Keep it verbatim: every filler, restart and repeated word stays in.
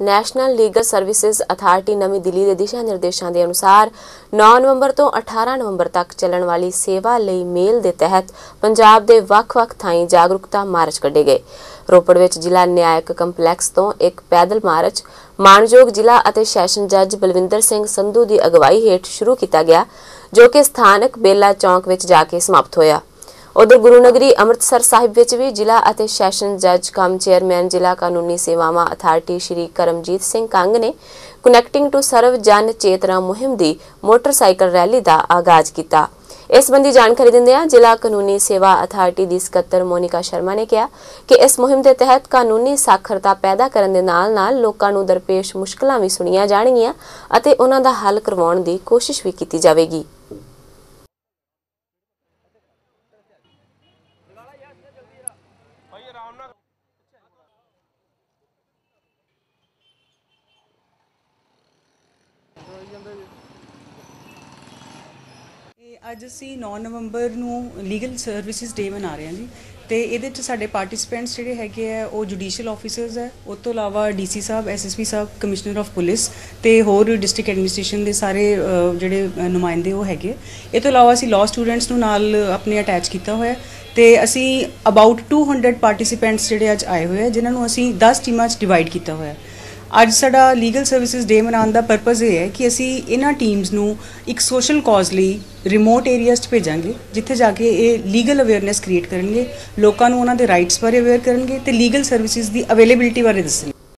National legal services authority ਨਵੀਂ ਦਿੱਲੀ ਦੇ ਦਿਸ਼ਾ ਨਿਰਦੇਸ਼ਾਂ ਦੇ ਅਨੁਸਾਰ ਨੌ ਨਵੰਬਰ ਤੋਂ ਅਠਾਰਾਂ ਨਵੰਬਰ ਤੱਕ ਚੱਲਣ ਵਾਲੀ ਸੇਵਾ ਲਈ ਮੇਲ ਦੇ ਤਹਿਤ ਪੰਜਾਬ ਦੇ ਵੱਖ-ਵੱਖ ਥਾਈਂ ਜਾਗਰੂਕਤਾ ਮਾਰਚ ਕੱਢੇ ਗਏ। ਰੋਪੜ ਵਿੱਚ ਜ਼ਿਲ੍ਹਾ ਨਿਆਇਕ ਕੰਪਲੈਕਸ ਤੋਂ ਇੱਕ ਪੈਦਲ ਮਾਰਚ ਮਾਨਯੋਗ ਜ਼ਿਲ੍ਹਾ ਅਤੇ ਸੈਸ਼ਨ ਜੱਜ ਬਲਵਿੰਦਰ ਸਿੰਘ ਸੰਧੂ ਦੀ ਅਗਵਾਈ ਹੇਠ ਸ਼ੁਰੂ ਕੀਤਾ ਗਿਆ, ਜੋ ਕਿ ਸਥਾਨਕ ਬੇਲਾ ਚੌਂਕ ਵਿੱਚ ਜਾ ਕੇ ਸਮਾਪਤ ਹੋਇਆ। उधर गुरु नगरी अमृतसर साहिब विच भी जिला अते सैशन जज कम चेयरमैन जिला कानूनी सेवावां अथार्टी श्री करमजीत सिंह कंग ने कनैक्टिंग टू सर्व जन चेतना मुहिम दी मोटरसाइकिल रैली का आगाज किया। इस संबंधी जानकारी दिंदियां जिला कानूनी सेवा अथार्टी दी सकत्तर मोनिका शर्मा ने कहा कि इस मुहिम के तहत कानूनी साखरता पैदा करने दे नाल नाल लोकां नूं दरपेश मुश्किलां भी सुणीआं जाणगीआं अते उन्हां दा हल करवाउण दी कोशिश भी कीती जावेगी। ਅੱਜ ਅਸੀਂ नौ ਨਵੰਬਰ ਨੂੰ ਲੀਗਲ ਸਰਵਿਸਿਜ਼ ਡੇ ਮਨਾ ਰਹੇ ਹਾਂ ਜੀ ਤੇ ਇਹਦੇ ਚ ਸਾਡੇ ਪਾਰਟਿਸਿਪੈਂਟਸ ਜਿਹੜੇ ਹੈਗੇ ਆ ਉਹ ਜੁਡੀਸ਼ੀਅਲ ਆਫੀਸਰਸ ਹੈ, ਉਸ ਤੋਂ ਇਲਾਵਾ ਡੀਸੀ ਸਾਹਿਬ, ਐਸਐਸਪੀ ਸਾਹਿਬ, ਕਮਿਸ਼ਨਰ ਆਫ ਪੁਲਿਸ ਤੇ ਹੋਰ ਡਿਸਟ੍ਰਿਕਟ ਐਡਮਿਨਿਸਟ੍ਰੇਸ਼ਨ ਦੇ ਸਾਰੇ ਜਿਹੜੇ ਨੁਮਾਇੰਦੇ ਉਹ ਹੈਗੇ। ਇਹ ਤੋਂ ਇਲਾਵਾ ਅਸੀਂ ਲਾਅ ਸਟੂਡੈਂਟਸ ਨੂੰ ਨਾਲ ਆਪਣੇ ਅਟੈਚ ਕੀਤਾ ਹੋਇਆ ਤੇ ਅਸੀਂ ਅਬਾਊਟ टू हंड्रेड ਪਾਰਟਿਸਿਪੈਂਟਸ ਜਿਹੜੇ ਅੱਜ ਆਏ ਹੋਏ ਆ, ਜਿਨ੍ਹਾਂ ਨੂੰ ਅਸੀਂ दस ਟੀਮਾਂ 'ਚ ਡਿਵਾਈਡ ਕੀਤਾ ਹੋਇਆ। ਅੱਜ ਸਾਡਾ ਲੀਗਲ ਸਰਵਿਸਿਜ਼ ਡੇ ਮਨਾਉਣ ਦਾ ਪਰਪਸ ਇਹ ਹੈ ਕਿ ਅਸੀਂ ਇਹਨਾਂ ਟੀਮਸ ਨੂੰ ਇੱਕ ਸੋਸ਼ਲ ਕਾਜ਼ ਲਈ ਰਿਮੋਟ ਏਰੀਆਜ਼ 'ਚ ਭੇਜਾਂਗੇ, ਜਿੱਥੇ ਜਾ ਕੇ ਇਹ ਲੀਗਲ ਅਵੇਅਰਨੈਸ ਕ੍ਰੀਏਟ ਕਰਨਗੇ, ਲੋਕਾਂ ਨੂੰ ਉਹਨਾਂ ਦੇ ਰਾਈਟਸ ਬਾਰੇ ਅਵੇਅਰ ਕਰਨਗੇ ਤੇ ਲੀਗਲ ਸਰਵਿਸਿਜ਼ ਦੀ ਅਵੇਲੇਬਿਲਿਟੀ ਬਾਰੇ ਦੱਸਣਗੇ।